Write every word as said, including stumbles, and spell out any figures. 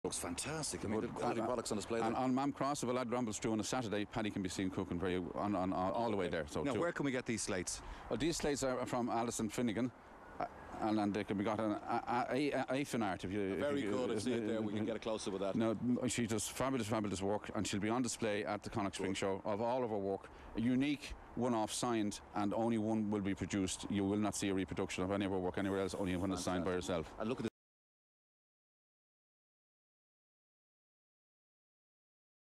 looks fantastic. I mean, But, quality uh, products on display. And on Mam Cross, if a lad rambles through on a Saturday, Paddy can be seen cooking very on, on, on all the way there. So now, too. where can we get these slates? Well, these slates are from Allison Finegan. And, and they can be got on a, a, a, a fin art if you. Very if you, good. I see it there. We uh, can get a close up with that. No, she does fabulous, fabulous work, and she'll be on display at the Connacht Spring Show of all of her work. A unique, one-off signed, and only one will be produced. You will not see a reproduction of any of her work anywhere else, only when it's signed by herself. And look at this.